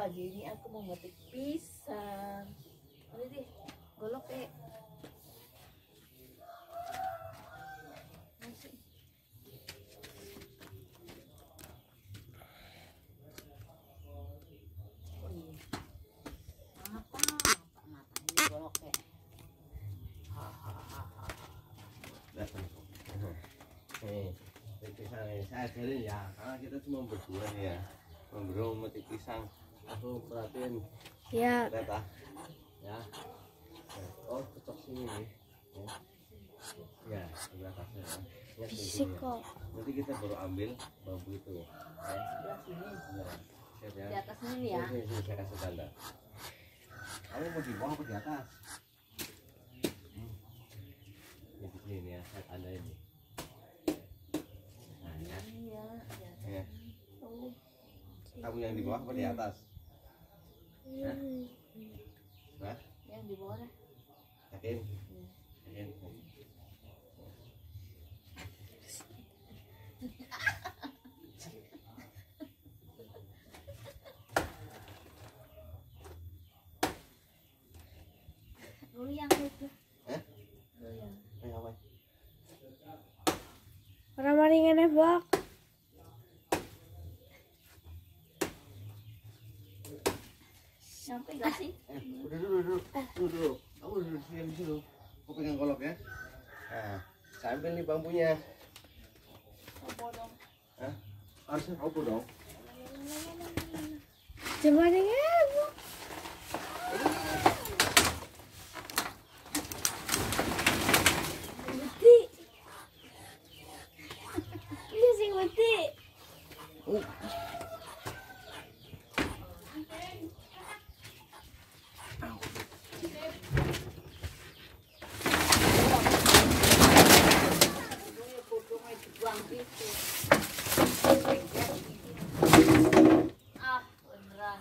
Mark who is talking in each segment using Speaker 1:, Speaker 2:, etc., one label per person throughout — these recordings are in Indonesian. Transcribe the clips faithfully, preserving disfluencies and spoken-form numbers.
Speaker 1: Pagi ini aku mau metik pisang. Ayo deh, golok eh. Masih. Oh iya. Apa? Apa mata ini golok eh. Hahaha.
Speaker 2: Datang. Nih, metik pisang nih. Saya ajarin ya, karena kita cuma berdua nih ya. Memburu metik pisang. Aku perhatiin.
Speaker 3: Ya.
Speaker 2: Lihat ah. Ya. Oh, cocok sini nih. Ya, ya sebelah atasnya. Ya,
Speaker 3: Fisik kok.
Speaker 2: nanti kita baru ambil bambu itu. Ya.
Speaker 1: Sebelah sini.
Speaker 2: Ya. Siap ya.
Speaker 1: Di atas ini ya.
Speaker 2: Sini, sini, saya kasih tanda. Kamu mau di bawah apa di atas? Hmm. Ini di sini ya, saya tanda ini. Nah, ya.
Speaker 1: Iya,
Speaker 2: Ya.
Speaker 1: oh.
Speaker 2: Kamu yang di bawah apa di atas? Hah? Hah?
Speaker 1: Yang di bawah dah.
Speaker 2: Yakin? Yakin?
Speaker 1: Goyang itu.
Speaker 2: Hah?
Speaker 1: Goyang.
Speaker 2: Eh, apa?
Speaker 3: Orang maringan bak.
Speaker 1: Sampai gak sih?
Speaker 2: Eh, udah dulu, dulu, dulu, dulu. Kamu duduk di sini, di situ. Aku pegang golok ya. Nah, saya ambil nih bambunya.
Speaker 1: Apa dong?
Speaker 2: Hah? Harusnya apa dong?
Speaker 3: Jemaringan bak. Beti. Ini sing beti.
Speaker 2: Oh.
Speaker 1: Ah, beneran.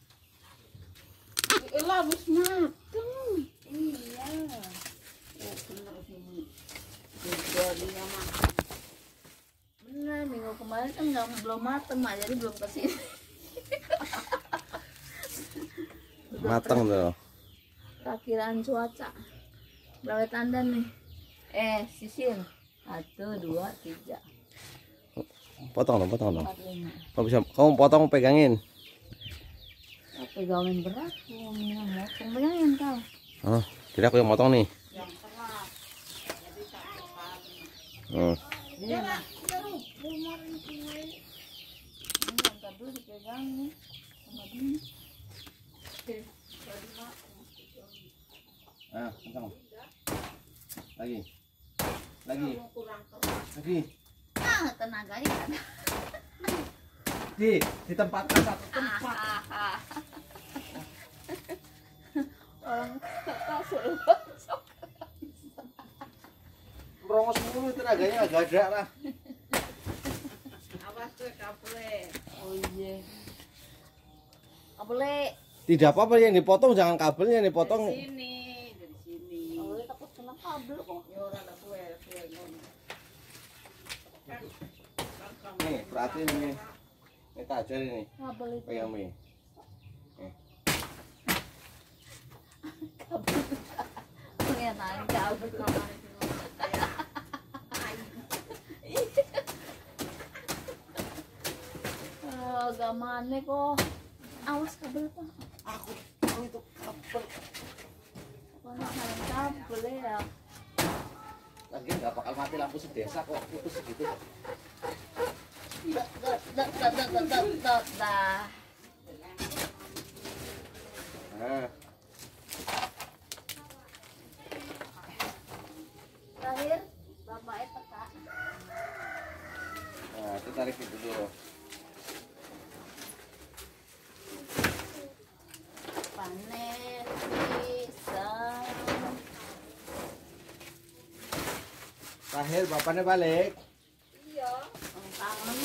Speaker 3: Elah habis mateng.
Speaker 1: Iya. Oh, bener sini. Jadi nama. Bener, minggu kemarin kan nggak belum mateng, mak, jadi belum kesini.
Speaker 2: Matang tuh.
Speaker 1: Perkiraan cuaca. Berapa tanda nih? Eh, sisir. Satu, dua, tiga,
Speaker 2: Potong dong, potong dong.
Speaker 1: empat, lima.
Speaker 2: Kamu bisa, kamu potong pegangin.
Speaker 1: Oh, pegawin berat, oh, minum motong, pegangin kau.
Speaker 2: Oh, jadi aku yang potong nih.
Speaker 1: Yang keras.
Speaker 2: Hmm.
Speaker 1: Iya, nah. Ini ntar dulu dipegang nih. Sama dia. Oke, jadi mak.
Speaker 2: Ah, potong. Lagi. Lagi.
Speaker 1: Kurang keras.
Speaker 2: Lagi.
Speaker 1: Ah, tenaganya nggak ada.
Speaker 2: Di, di tempat satu tempat.
Speaker 1: Orang kata suruh masuk.
Speaker 2: Merongos mulu tenaganya agak ada lah.
Speaker 1: Awas tuh kabel. Oh iya. Kabel.
Speaker 2: Tidak apa-apa yang dipotong, jangan kabelnya yang dipotong.
Speaker 1: Dari sini, dari sini. Kabel takut kena kabel kok. Ya ora ada kue, kue ngono.
Speaker 2: Nih, perhatiin ini. Ini tajam ini.
Speaker 1: Kabel itu.
Speaker 2: Pegang ini. Nih.
Speaker 1: Kabel. Pengen kabel kamar itu. Oh, gamane kok. Awas kabel kok.
Speaker 2: Aku tahu itu kabel.
Speaker 1: Mana kabel ya.
Speaker 2: Lagi nggak bakal mati lampu sedesa kok putus gitu.
Speaker 1: Dak dak dak dak dak dak dak dah.
Speaker 2: Nah,
Speaker 1: Terakhir, bapak itu kak.
Speaker 2: nah itu tarik itu dulu.
Speaker 1: Panen pisang.
Speaker 2: Terakhir bapaknya balik.
Speaker 1: Iya. Tangan.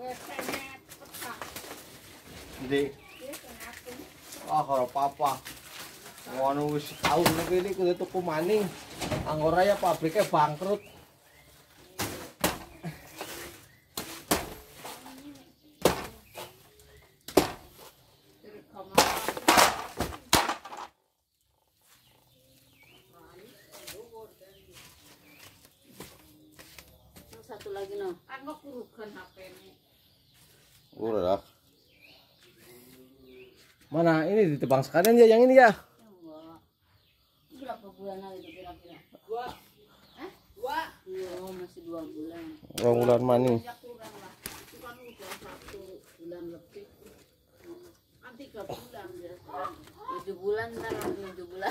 Speaker 2: Jadi, ah kalau papa, ngono wis tahun ini kudu tuku maning. Anggora ya pabriknya bangkrut.
Speaker 1: Jadi kamar lagi no. Kan kok kurukan H P-nya.
Speaker 2: Udah. Mana ini ditebang sekalian ya yang ini ya?
Speaker 1: Enggak. Berapa bulan lagi itu kira-kira? Dua. Hah? Dua. Iya, masih dua bulan.
Speaker 2: Dua bulan mani.
Speaker 1: Ya kurang lah. Itu kan udah satu bulan lebih. Kan tiga bulan biasa. Tujuh bulan ntar tujuh bulan.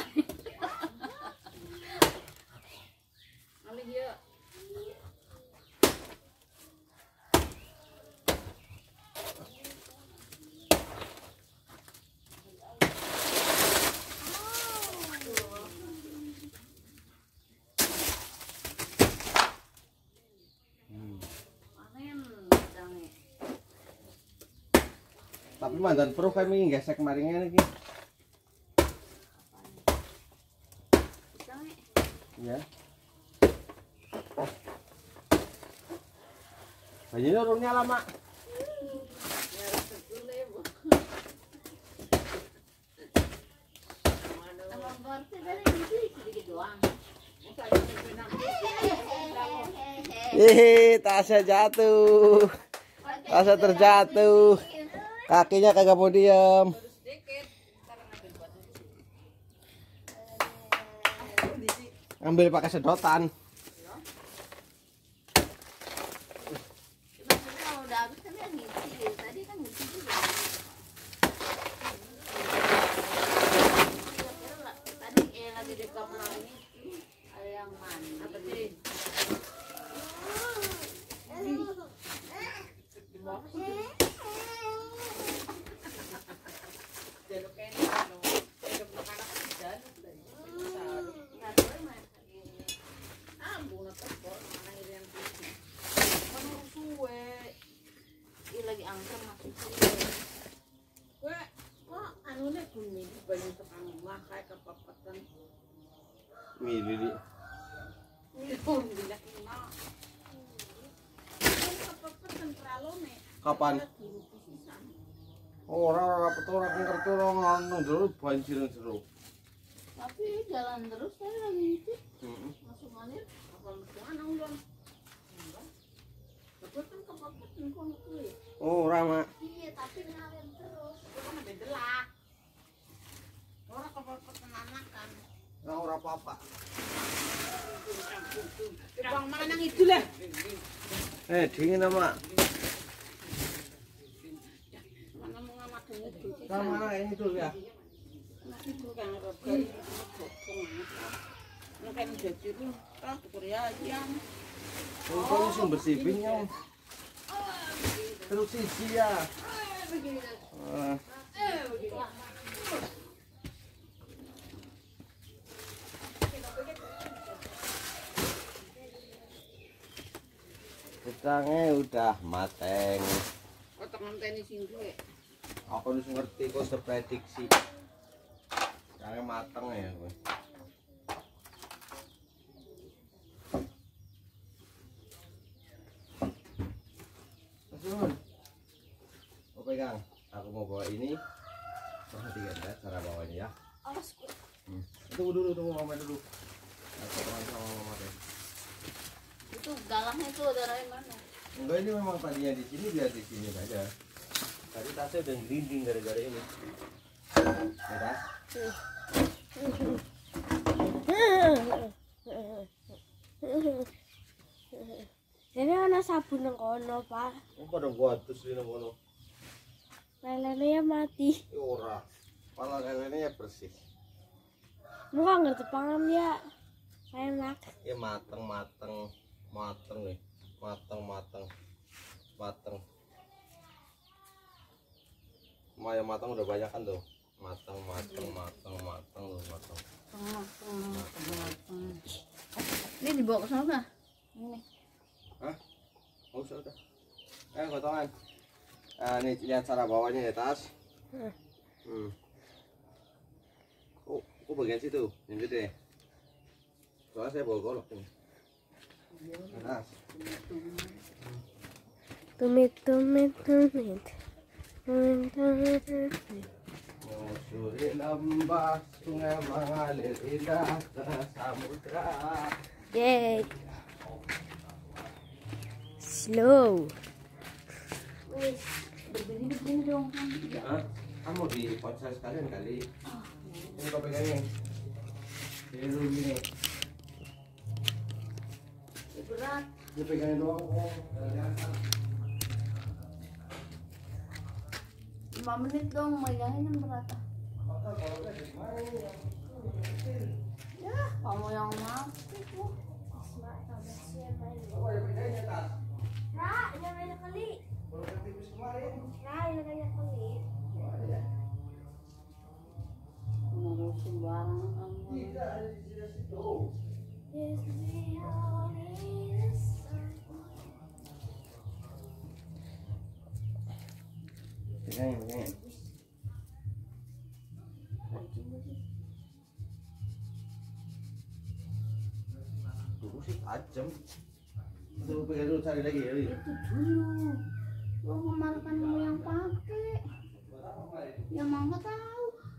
Speaker 1: Kali dia.
Speaker 2: Tapi mandan pro kami gesek maringnya lagi. Ya. Bajunya urungnya lama. Ih, tasnya jatuh. Tasnya terjatuh. Kakinya kagak mau diam. Ambil pakai sedotan.
Speaker 1: Lagi angker masuk gue kok anunya kuning banyak tukang makai kepapatan
Speaker 2: Milih di.
Speaker 1: itu tidak kenal kepapatan terlalu nih
Speaker 2: Kapan? Orang-orang petorang ngerti orang anu dulu banjir jeruk.
Speaker 1: tapi jalan terus saya lagi itu
Speaker 2: Heeh.
Speaker 1: masuk manir apa mana udah tapi kan kepapatan kok kulit.
Speaker 2: Oh, Rama.
Speaker 1: Iya, tapi ngalir terus. Itu kan ada delak. Orang kepepeten anakan.
Speaker 2: Nah, ora apa-apa.
Speaker 1: Bang mana nang itu lah.
Speaker 2: Eh, dingin ama.
Speaker 1: Mana mau ngamatin itu.
Speaker 2: Sama ini dulu ya.
Speaker 1: Nah, itu kan rogan. Nah, kan jadi tuh, tak Korea yang.
Speaker 2: Oh, ini sumber sipingnya. Terus sisi ya. Ah. Gedangnya udah mateng.
Speaker 1: Otak ngenteni sing duwe.
Speaker 2: Aku harus ngerti kok seprediksi. Gedangnya mateng ya, gue. Mau pegang, aku mau bawa ini. Perhatikan ya cara bawanya ya. Hmm. Tunggu dulu, tunggu mama dulu. Aku teman sama mama deh.
Speaker 1: Itu galangnya itu dari mana?
Speaker 2: Enggak, ini memang tadinya di sini, biar di sini saja. Tadi tasnya udah ngerinding gara-gara ini. Ya tas?
Speaker 3: Jadi ana sabun nang kono, Pak.
Speaker 2: Oh, pada gua terus di kono.
Speaker 3: Lelenya mati.
Speaker 2: Ya ora. Pala lelenya ya bersih.
Speaker 3: Muka ngerti pangan ya. Enak.
Speaker 2: Ya mateng, mateng, mateng nih. Mateng, mateng. Mateng. Maya mateng udah banyak kan tuh. Mateng, mateng, mateng, mateng tuh, mateng.
Speaker 1: Ini dibawa ke sana. Ini.
Speaker 2: Hah? Oh, sudah. Eh, potongan. Nah, nih lihat cara bawahnya ya, tas. Hmm. Oh, kok bagian situ? Yang gede. Soalnya saya bawa golok nih. Tas.
Speaker 3: Tumit, tumit, tumit. Tumit, tumit, tumit.
Speaker 2: Menyusuri lembah sungai mengalir indah ke samudra.
Speaker 3: Yeay. slow.
Speaker 1: Wis, begini-begini dong kan.
Speaker 2: Hah? Kamu di ponsel sekalian kali. Ini kau pegangin. Ini dulu gini.
Speaker 1: Berat.
Speaker 2: Ini pegangin doang kok.
Speaker 1: lima menit dong megangin kan berat. Ya, kamu yang mati tuh.
Speaker 3: Ra, jangan banyak kali. Ra, jangan banyak kali.
Speaker 1: Mau sembarang kamu.
Speaker 3: Yes, we all need some.
Speaker 2: Pegangin, pegangin. Dulu sih tajam. Tuh pegang dulu, cari lagi ya.
Speaker 1: Itu dulu. Gua kemarin kan mau yang pakai. Yang mau nggak tahu.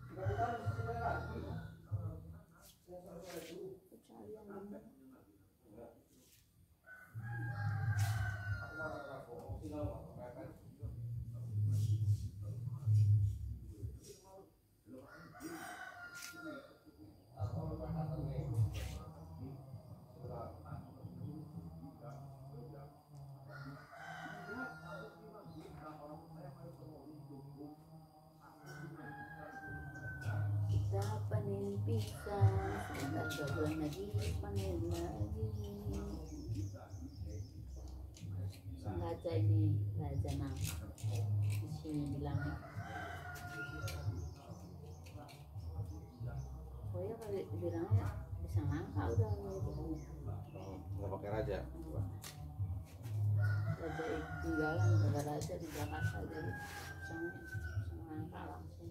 Speaker 1: Kita panen pisang, sebentar dua bulan lagi panen lagi. Sengaja ini raja nangka di sini bilang. Oh ya kali bilangnya bisa nangka udah
Speaker 2: Nggak pakai raja.
Speaker 1: raja tinggalan ada raja di Jakarta jadi bisa bisa nangka langsung.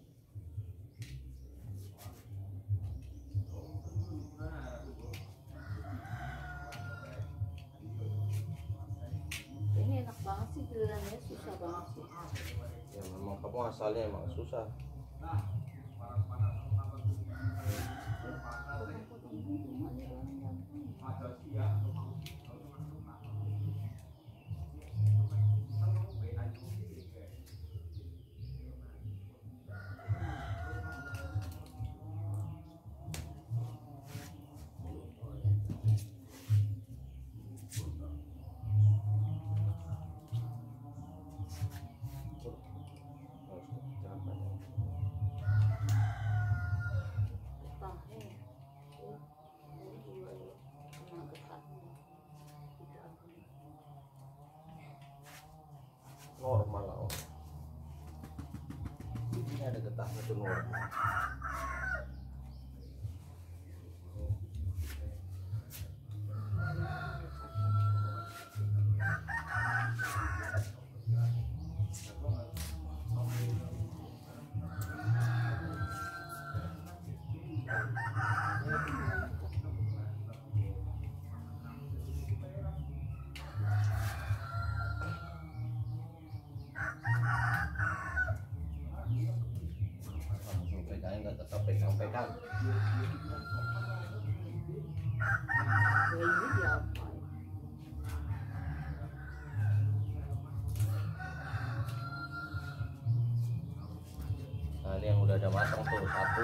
Speaker 1: Ini enak banget sih gilirannya, susah banget sih.
Speaker 2: Ya memang kamu asalnya emang susah. Normal lah. Ini ada getahnya tuh normal. Nggak tetap pegang-pegang.
Speaker 1: Ini diapain?
Speaker 2: Nah ini yang udah ada matang tuh satu.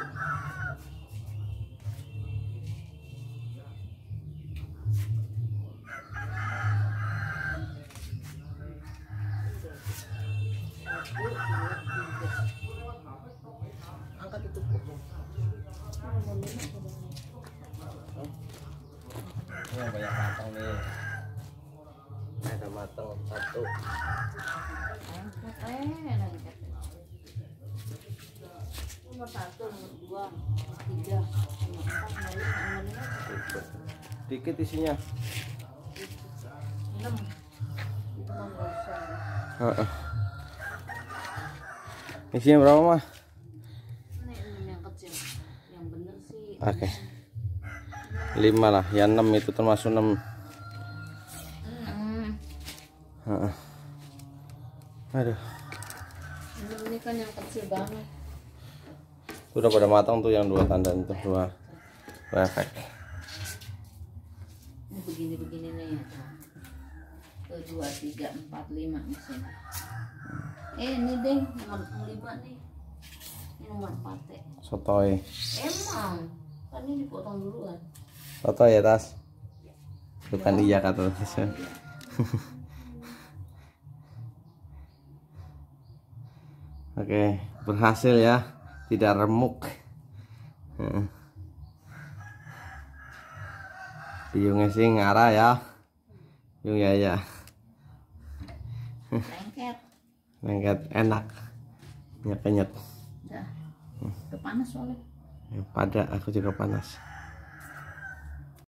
Speaker 1: Angkat itu pokok.
Speaker 2: Ini yang banyak matang nih. Ada matang satu.
Speaker 1: Angkat eh angkat. Nomor satu, nomor dua, nomor tiga, nomor empat, nomor lima, nomor lima.
Speaker 2: Dikit isinya.
Speaker 1: Enam. Itu mah nggak usah.
Speaker 2: Heeh. Isinya berapa mah?
Speaker 1: Ini enam yang kecil. Yang bener sih.
Speaker 2: Oke. Lima lah, ya enam itu termasuk enam.
Speaker 1: Enam.
Speaker 2: Heeh. Aduh.
Speaker 1: Enam ini kan yang kecil banget.
Speaker 2: Udah pada matang tuh yang dua tanda itu dua. Dua efek.
Speaker 1: Ini begini-begini nih ya. Tuh dua, tiga, empat, lima mesin. Eh ini deh nomor lima nih. Ini nomor empat deh.
Speaker 2: Sotoy.
Speaker 1: Emang kan ini dipotong duluan.
Speaker 2: Sotoy ya tas. Bukan iya kata tas. Oke, berhasil ya, tidak remuk. Biungnya sih ngarah ya, biung ya ya.
Speaker 1: Lengket.
Speaker 2: Lengket enak, nyet nyet.
Speaker 1: Udah, udah panas soalnya.
Speaker 2: Pada aku juga panas.